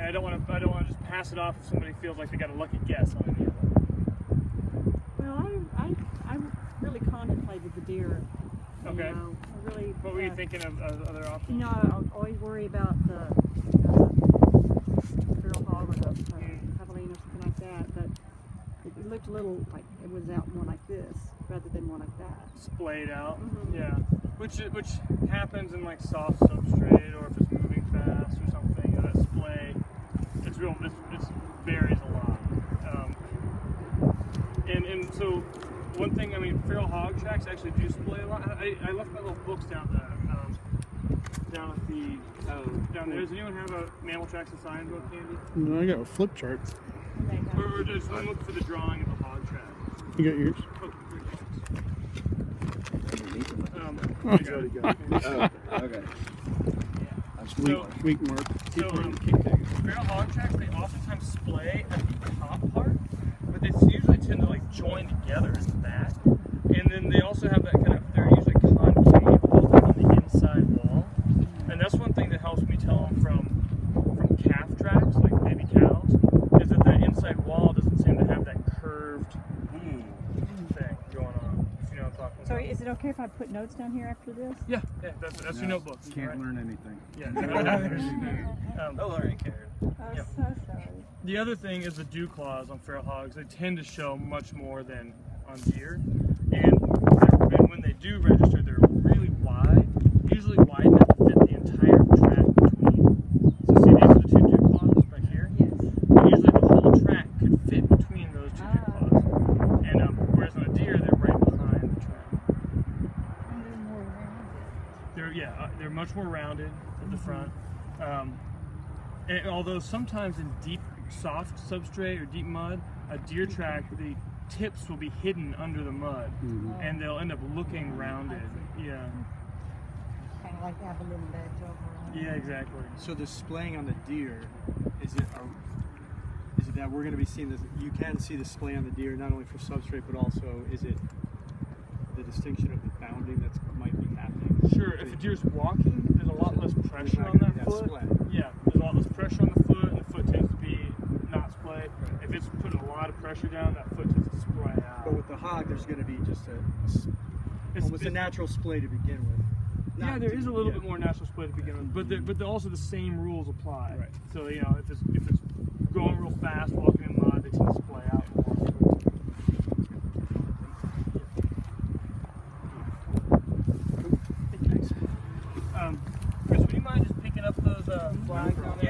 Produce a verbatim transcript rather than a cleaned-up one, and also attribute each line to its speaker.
Speaker 1: And I don't want to. I don't want to just pass it off if somebody feels like they got a lucky guess on any of them.
Speaker 2: Well, I, I, I really contemplated the deer.
Speaker 1: Okay.
Speaker 2: You know, I really.
Speaker 1: What were
Speaker 2: uh,
Speaker 1: you thinking of, of other options?
Speaker 2: You know, I always worry about the uh, feral hog or the uh, javelin or something like that, but it, it looked a little like it was out more like this rather than more like that.
Speaker 1: Splayed out.
Speaker 2: Mm-hmm.
Speaker 1: Yeah. Which which happens in like soft substrate or if it's moving fast or something. You know, that splay. It's real. It's, it's varies a lot. Um, and and so one thing. I mean, feral hog tracks actually do splay a lot. I, I left my little books down the um, down at the oh, down there. Does anyone have a mammal tracks and sign book handy?
Speaker 3: No, I got a flip chart.
Speaker 1: Or, or just look for the drawing of the hog track.
Speaker 3: You got yours?
Speaker 1: Oh, um,
Speaker 3: Oh,
Speaker 1: I got it.
Speaker 4: Oh, okay.
Speaker 3: That's
Speaker 1: So-
Speaker 3: weak, weak mark.
Speaker 1: So um, feral hog tracks, they oftentimes splay at the top part, but they usually tend to like join together in the back. And then they also have that kind of, they're usually concave a little bit on the inside wall. And that's one thing that helps me tell them from, from calf tracks, like baby cows, is that the inside wall doesn't seem to have that curved thing going on, if you know what I'm talking
Speaker 2: So
Speaker 1: about.
Speaker 2: is it okay if I put notes down here after this?
Speaker 1: Yeah, yeah, that's, that's your notebook.
Speaker 4: Can't
Speaker 1: right?
Speaker 4: learn anything.
Speaker 1: Yeah. um,
Speaker 4: No learning, Karen.
Speaker 2: I'm
Speaker 1: Yep.
Speaker 2: so sorry.
Speaker 1: The other thing is the dew claws on feral hogs. They tend to show much more than on deer, and, they're- and when they do register, they're really wide, usually wide enough to fit the entire track between. So see, these are the two dew claws right here.
Speaker 2: Yes.
Speaker 1: Usually the whole track could fit between those two dew
Speaker 2: Ah.
Speaker 1: claws, and um, whereas on a deer, they're right behind the track.
Speaker 2: And then more rounded.
Speaker 1: They're yeah, uh, they're much more rounded at the front. Um, and although sometimes in deep, soft substrate or deep mud, a deer track, the tips will be hidden under the mud,
Speaker 3: Mm-hmm.
Speaker 1: and they'll end up looking rounded. Yeah,
Speaker 5: Kind of like to have a little ledge over.
Speaker 1: yeah, exactly.
Speaker 4: So the splaying on the deer, is it are, is it that we're going to be seeing this? You can see the splay on the deer not only for substrate, but also is it the distinction of the bounding that might be happening?
Speaker 1: Sure, if a deer's walking, there's a lot less pressure
Speaker 4: not
Speaker 1: on
Speaker 4: gonna
Speaker 1: that
Speaker 4: be
Speaker 1: foot.
Speaker 4: splay.
Speaker 1: Yeah, there's a lot less pressure on the foot, and the foot tends to be not splayed. If it's putting a lot of pressure down, that foot tends to splay out.
Speaker 4: But with the hog, there's going to be just a, a s-
Speaker 1: It's-
Speaker 4: almost a
Speaker 1: it's-
Speaker 4: natural splay to begin with.
Speaker 1: Yeah,
Speaker 4: Not
Speaker 1: there
Speaker 4: to-
Speaker 1: is a little
Speaker 4: yeah.
Speaker 1: bit more natural split to begin with, but the, but the, also the same rules apply.
Speaker 4: Right.
Speaker 1: So you know, if it's if it's going real fast, walking in mud, they tend to splay out more. Um, Chris, would you mind just picking up those uh, flags down there?